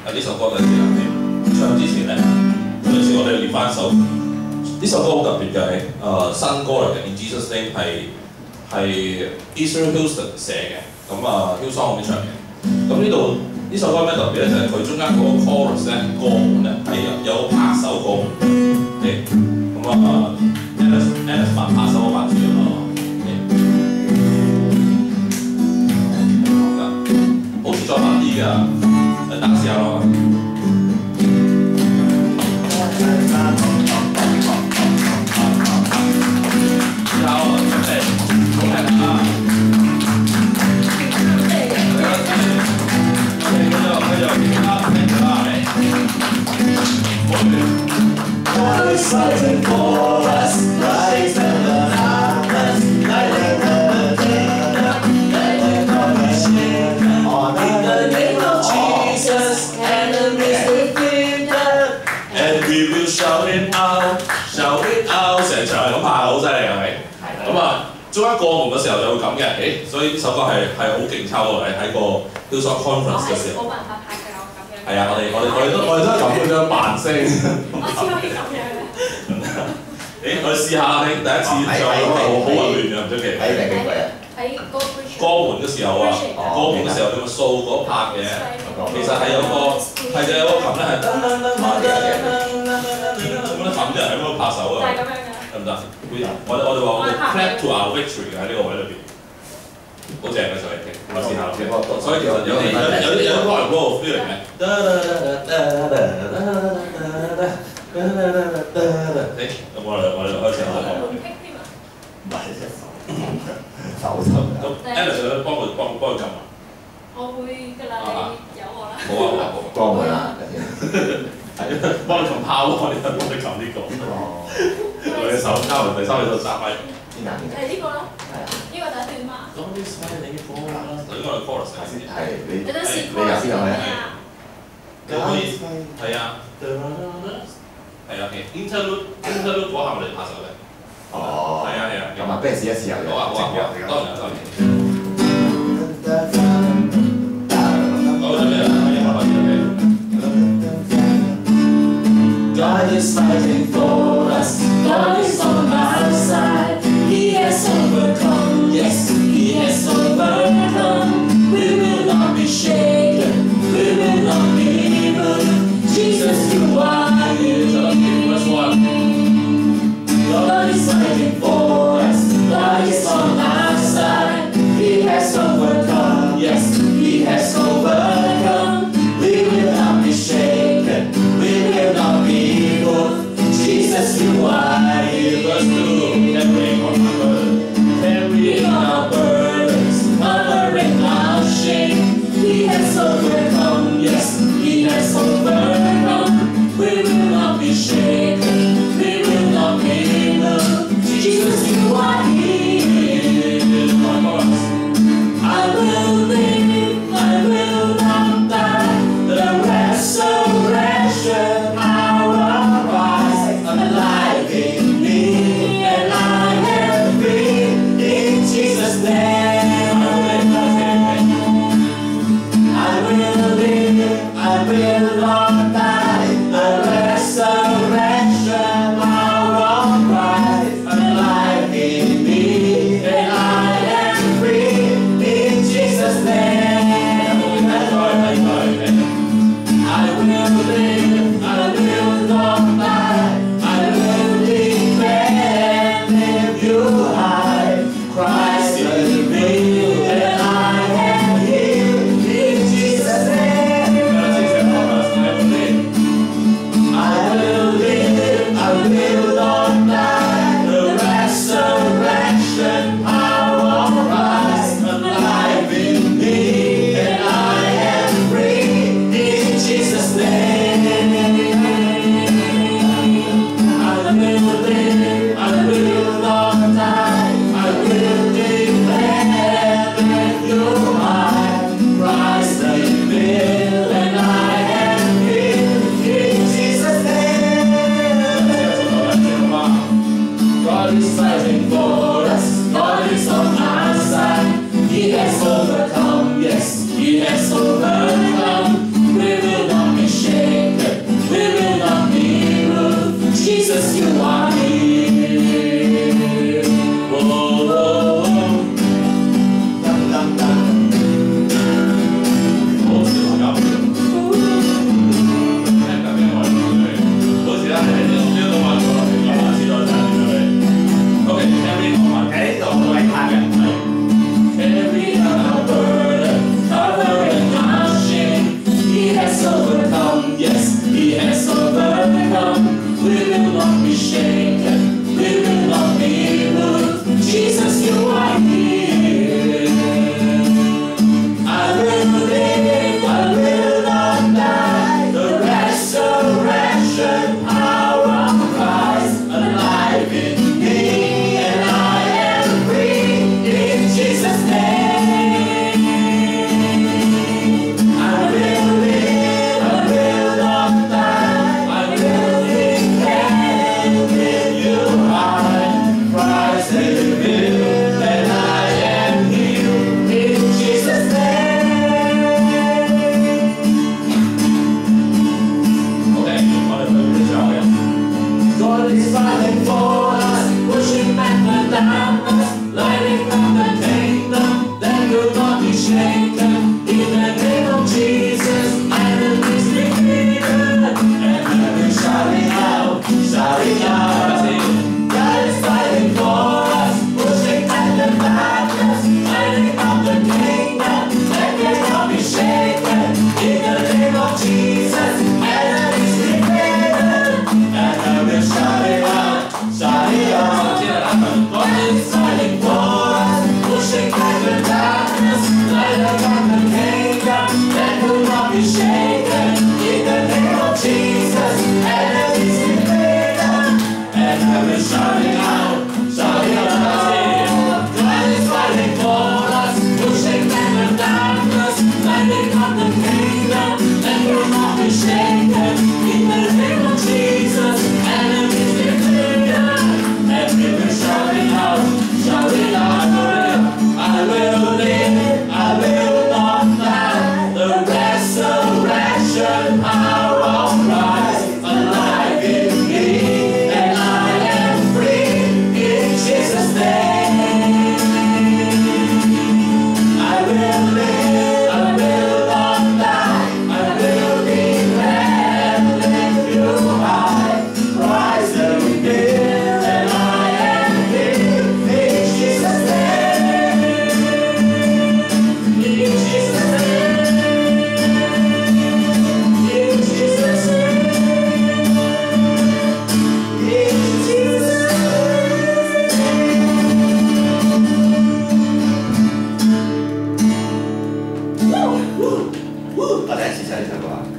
呢首歌嘅時候，唱之前咧，有陣時我哋練翻首。呢首歌好特別嘅，新歌嚟嘅，《In Jesus Name》係 Israel Houston 寫嘅，咁Hillsong 咁唱嘅。咁呢首歌咩特別咧？就係佢中間嗰個 chorus 咧，歌門咧係有拍手歌門嘅。Alice 拍手我拍住咯。好似再慢啲㗎，等試下咯。 God is fighting for us, light and darkness, light and in the name of Jesus, enemies defeated, and we will shout it out, out， 成場係咁拍，好犀利係咪？中間過門嘅時候就會咁嘅，所以呢首歌係好勁抽喎，喺個 Hillsong Conference 嘅時候。 冇辦法拍㗎，我咁樣。 係啊，我哋都係咁樣扮聲。 我只可以咁樣嘅。 我哋試下第一次唱好混亂嘅，唔出奇。 喺歌門嘅時候啊，歌門嘅時候你咪掃嗰拍嘅，其實係有個琴咧係咁樣冚嘅，喺嗰度拍手啊。 就係咁樣嘅。 得唔得？我哋話我哋 clap to our victory 喺呢個位裏邊，好正嘅就係聽，我試下。所以其實有啲 rock and roll feeling 嘅。我哋開始啦。 唔係手頭。 咁 Alice 咧幫佢撳啊。 我會㗎啦，你有我啦。 好啊， 幫佢啦。 係幫你撳炮喎，你幫你撳呢個。我隻手交埋第三隻手揸咪。 邊間？ 係呢個咯。係啊。呢個第一段嘛。 咁啲所以你放啦，應該係 chorus 先。 係你有陣時你入先係咪？ 你可以係啊。係啊 ，interlude 嗰下我哋拍手嘅。哦。係啊。 咁啊，不如試一試又有。 好啊，當然。 God is fighting for us, God is on our side. He has overcome, yes, He has overcome. We will not be shaken, we will not be moved. Jesus, you are here. God is fighting for us, God is on our side. be shaken. In the name of Jesus, enemies defeated. And heaven shouting out, shouting out. God is fighting for us, pushing back the darkness, lighting up the kingdom, and will not be shaken. In the name of Jesus, enemies defeated. And people shouting out, shouting out. I will live, I will not die. The resurrection power of Christ alive in me, and I am free in Jesus' name. I will live, I will not die. I will declare and lift you high. Christ in me, and I am free in Jesus' name. In Jesus' name. In Jesus' name. In Jesus' name. 多謝先生呢首歌。